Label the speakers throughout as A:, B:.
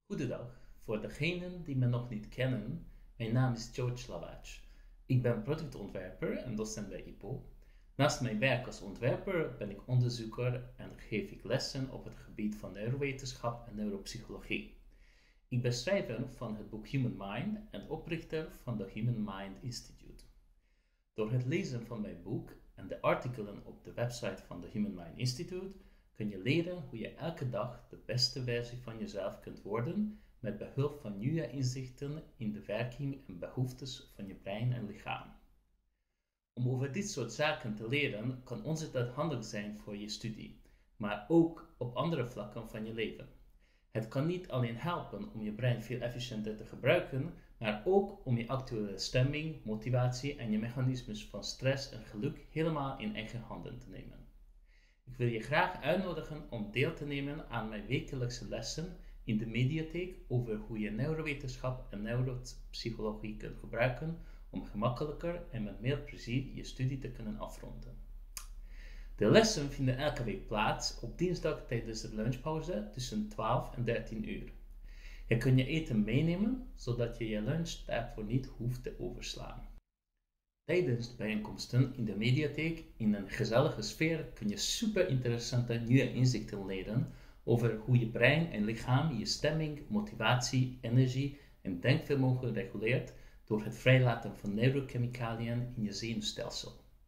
A: Goedendag, voor degenen die me nog niet kennen, mijn naam is George Lawac. Ik ben productontwerper en docent bij IPO. Naast mijn werk als ontwerper ben ik onderzoeker en geef ik lessen op het gebied van neurowetenschap en neuropsychologie. Ik ben schrijver van het boek Human Mind en oprichter van de Human Mind Institute. Door het lezen van mijn boek en de artikelen op de website van de Human Mind Institute kun je leren hoe je elke dag de beste versie van jezelf kunt worden met behulp van nieuwe inzichten in de werking en behoeftes van je brein en lichaam. Om over dit soort zaken te leren kan ontzettend handig zijn voor je studie, maar ook op andere vlakken van je leven. Het kan niet alleen helpen om je brein veel efficiënter te gebruiken, maar ook om je actuele stemming, motivatie en je mechanismes van stress en geluk helemaal in eigen handen te nemen. Ik wil je graag uitnodigen om deel te nemen aan mijn wekelijkse lessen in de mediatheek over hoe je neurowetenschap en neuropsychologie kunt gebruiken om gemakkelijker en met meer plezier je studie te kunnen afronden. De lessen vinden elke week plaats op dinsdag tijdens de lunchpauze tussen 12 en 13 uur. Je kunt je eten meenemen, zodat je je lunch daarvoor niet hoeft te overslaan. Tijdens de bijeenkomsten in de mediatheek in een gezellige sfeer kun je super interessante nieuwe inzichten leren over hoe je brein en lichaam je stemming, motivatie, energie en denkvermogen reguleert door het vrijlaten van neurochemicaliën in je zenuwstelsel.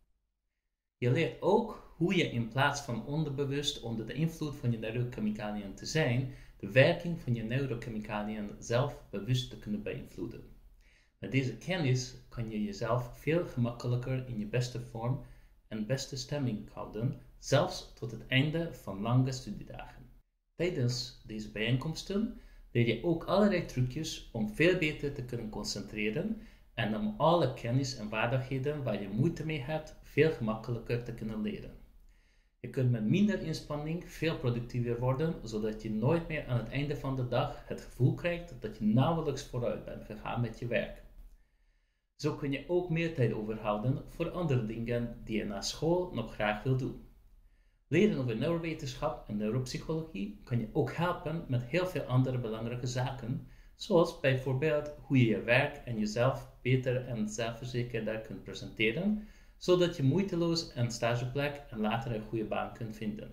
A: Je leert ook hoe je in plaats van onderbewust onder de invloed van je neurochemicaliën te zijn, de werking van je neurochemicaliën zelf bewust te kunnen beïnvloeden. Met deze kennis kan je jezelf veel gemakkelijker in je beste vorm en beste stemming houden, zelfs tot het einde van lange studiedagen. Tijdens deze bijeenkomsten leer je ook allerlei trucjes om veel beter te kunnen concentreren en om alle kennis en vaardigheden waar je moeite mee hebt veel gemakkelijker te kunnen leren. Je kunt met minder inspanning veel productiever worden, zodat je nooit meer aan het einde van de dag het gevoel krijgt dat je nauwelijks vooruit bent gegaan met je werk. Zo kun je ook meer tijd overhouden voor andere dingen die je na school nog graag wil doen. Leren over neurowetenschap en neuropsychologie kan je ook helpen met heel veel andere belangrijke zaken, zoals bijvoorbeeld hoe je je werk en jezelf beter en zelfverzekerder kunt presenteren, zodat je moeiteloos een stageplek en later een goede baan kunt vinden.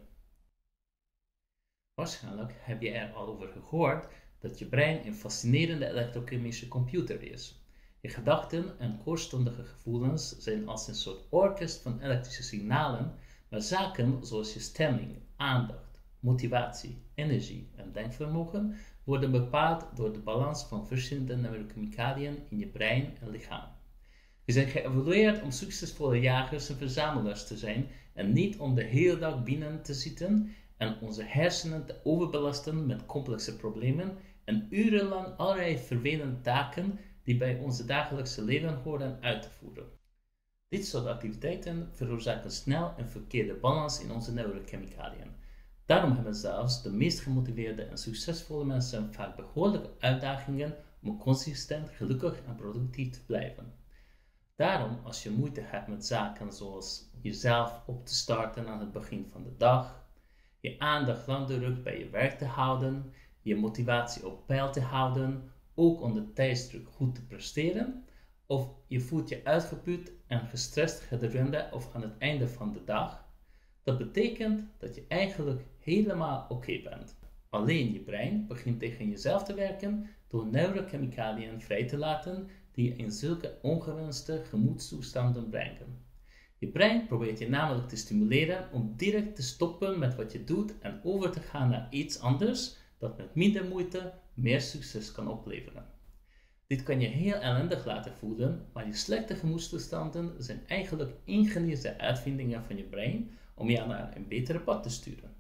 A: Waarschijnlijk heb je er al over gehoord dat je brein een fascinerende elektrochemische computer is. Je gedachten en kortstondige gevoelens zijn als een soort orkest van elektrische signalen, maar zaken zoals je stemming, aandacht, motivatie, energie en denkvermogen worden bepaald door de balans van verschillende neurochemicaliën in je brein en lichaam. We zijn geëvolueerd om succesvolle jagers en verzamelaars te zijn en niet om de hele dag binnen te zitten en onze hersenen te overbelasten met complexe problemen en urenlang allerlei vervelende taken die bij onze dagelijkse leven horen uit te voeren. Dit soort activiteiten veroorzaken snel een verkeerde balans in onze neurochemicaliën. Daarom hebben zelfs de meest gemotiveerde en succesvolle mensen vaak behoorlijke uitdagingen om consistent, gelukkig en productief te blijven. Daarom, als je moeite hebt met zaken zoals jezelf op te starten aan het begin van de dag, je aandacht langdurig bij je werk te houden, je motivatie op peil te houden, ook onder tijdsdruk goed te presteren, of je voelt je uitgeput en gestrest gedurende of aan het einde van de dag, dat betekent dat je eigenlijk helemaal oké bent. Alleen je brein begint tegen jezelf te werken door neurochemicaliën vrij te laten die je in zulke ongewenste gemoedstoestanden brengen. Je brein probeert je namelijk te stimuleren om direct te stoppen met wat je doet en over te gaan naar iets anders dat met minder moeite meer succes kan opleveren. Dit kan je heel ellendig laten voelen, maar je slechte gemoedstoestanden zijn eigenlijk ingenieuwde uitvindingen van je brein om je naar een betere pad te sturen.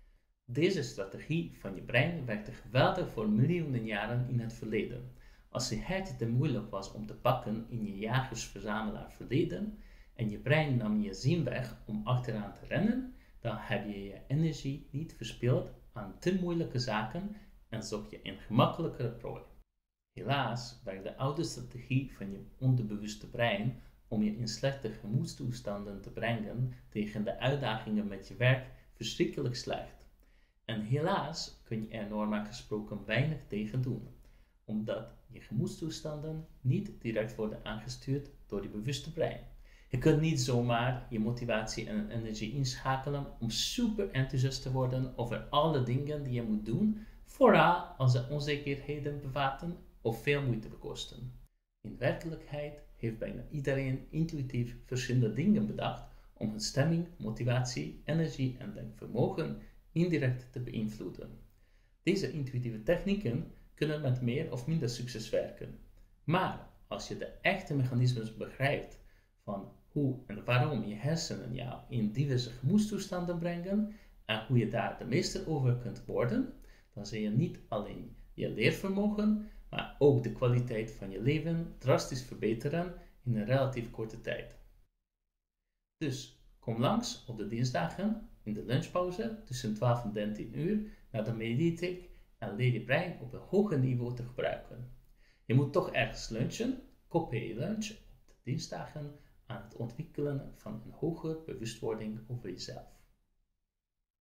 A: Deze strategie van je brein werkte geweldig voor miljoenen jaren in het verleden. Als het te moeilijk was om te pakken in je jagers-verzamelaar verleden en je brein nam je zin weg om achteraan te rennen, dan heb je je energie niet verspild aan te moeilijke zaken en zocht je een gemakkelijkere prooi. Helaas werkt de oude strategie van je onderbewuste brein om je in slechte gemoedstoestanden te brengen tegen de uitdagingen met je werk verschrikkelijk slecht. En helaas kun je er normaal gesproken weinig tegen doen, omdat je gemoedstoestanden niet direct worden aangestuurd door je bewuste brein. Je kunt niet zomaar je motivatie en energie inschakelen om super enthousiast te worden over alle dingen die je moet doen, vooral als ze onzekerheden bevatten of veel moeite bekosten. In werkelijkheid heeft bijna iedereen intuïtief verschillende dingen bedacht om hun stemming, motivatie, energie en denkvermogen indirect te beïnvloeden. Deze intuïtieve technieken kunnen met meer of minder succes werken. Maar als je de echte mechanismes begrijpt van hoe en waarom je hersenen jou in diverse gemoedstoestanden brengen en hoe je daar de meester over kunt worden, dan zul je niet alleen je leervermogen, maar ook de kwaliteit van je leven drastisch verbeteren in een relatief korte tijd. Dus kom langs op de dinsdagen in de lunchpauze tussen 12 en 13 uur naar de Mediatheek en leer je brein op een hoger niveau te gebruiken. Je moet toch ergens lunchen, kopieer je lunch op de dinsdagen aan het ontwikkelen van een hogere bewustwording over jezelf.